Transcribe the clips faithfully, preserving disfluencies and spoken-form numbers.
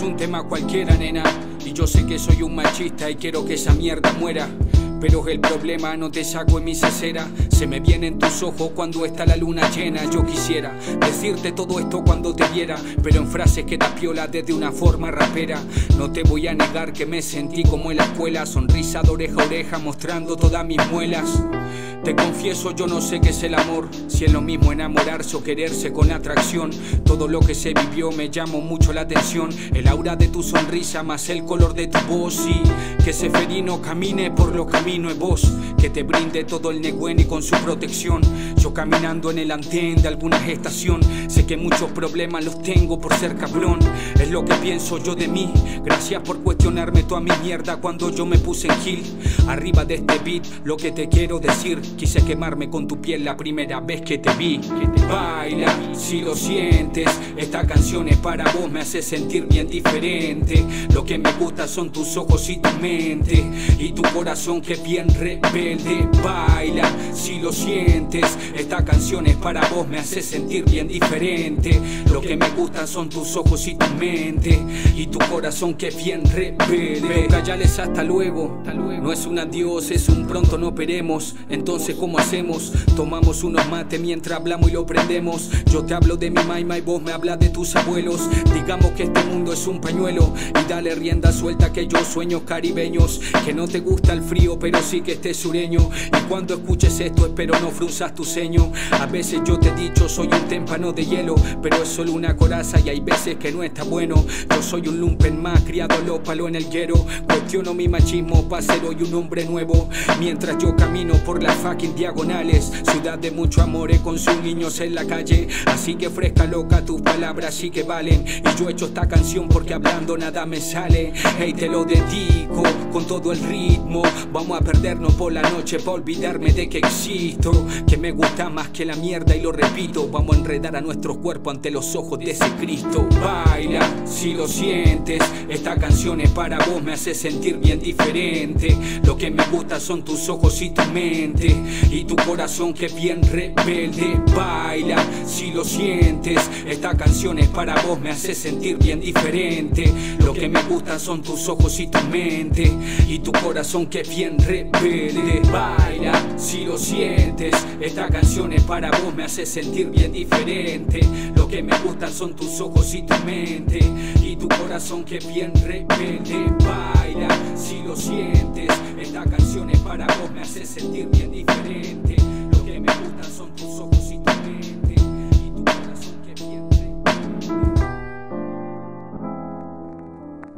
un tema cualquiera, nena. Y yo sé que soy un machista y quiero que esa mierda muera. Pero el problema no te saco en mi cesera. Se me vienen tus ojos cuando está la luna llena. Yo quisiera decirte todo esto cuando te viera, pero en frases que tapiola desde una forma rapera. No te voy a negar que me sentí como en la escuela, sonrisa de oreja a oreja mostrando todas mis muelas. Te confieso, yo no sé qué es el amor, si es lo mismo enamorarse o quererse con atracción. Todo lo que se vivió me llamó mucho la atención. El aura de tu sonrisa más el color de tu voz. Y que ese felino camine por los caminos de vos, que te brinde todo el negüen y con su protección. Yo caminando en el andén de alguna estación, sé que muchos problemas los tengo por ser cabrón. Es lo que pienso yo de mí. Gracias por cuestionarme toda mi mierda cuando yo me puse en gil. Arriba de este beat, lo que te quiero decir, quise quemarme con tu piel la primera vez que te vi. Baila, si lo sientes, esta canción es para vos, me hace sentir bien diferente. Lo que me gusta son tus ojos y tu mente, y tu corazón que es bien rebelde. Baila, si lo sientes, esta canción es para vos, me hace sentir bien diferente. Lo que me gustan son tus ojos y tu mente, y tu corazón que es bien rebelde. Pero callales hasta luego, no es un adiós, es un pronto no veremos. Entonces ¿cómo hacemos? Tomamos unos mates mientras hablamos y lo prendemos. Yo te hablo de mi maima y vos me hablas de tus abuelos. Digamos que este mundo es un pañuelo y dale rienda suelta que yo sueño caribeños. Que no te gusta el frío pero sí que estés sureño. Y cuando escuches esto espero no frunzas tu ceño. A veces yo te he dicho soy un témpano de hielo, pero es solo una coraza y hay veces que no está bueno. Yo soy un lumpen más criado a los palos en el hierro. Cuestiono mi machismo para ser hoy un hombre nuevo. Mientras yo camino por las fucking diagonales, ciudad de mucho amores con sus niños en la calle. Así que fresca loca, tus palabras sí que valen. Y yo he hecho esta canción porque hablando nada me sale. Hey, te lo dedico con todo el ritmo. Vamos a perdernos por la noche para olvidarme de que existo. Que me gusta más que la mierda y lo repito. Vamos a enredar a nuestros cuerpos ante los ojos de ese Cristo. Baila, si lo sientes, esta canción es para vos, me hace sentir bien diferente. Lo que me gusta son tus ojos y tu mente, y tu corazón que es bien rebelde. Baila, si lo sientes, esta canción es para vos, me hace sentir bien diferente. Lo que me gustan son tus ojos y tu mente, y tu corazón que es bien rebelde. Baila, si lo sientes, esta canción es para vos, me hace sentir bien diferente. Lo que me gustan son tus ojos y tu mente, y tu corazón que es bien rebelde. Baila, si lo sientes, esta canción es para vos, me hace sentir bien diferente. Lo que me gustan son tus ojos y tu mente, y tu corazón que es bien rebelde.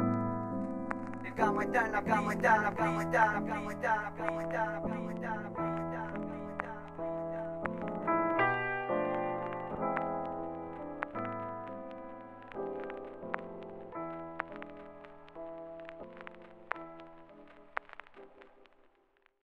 La cama está, la cama está, la cama está, la cama está, la cama está, la cama está.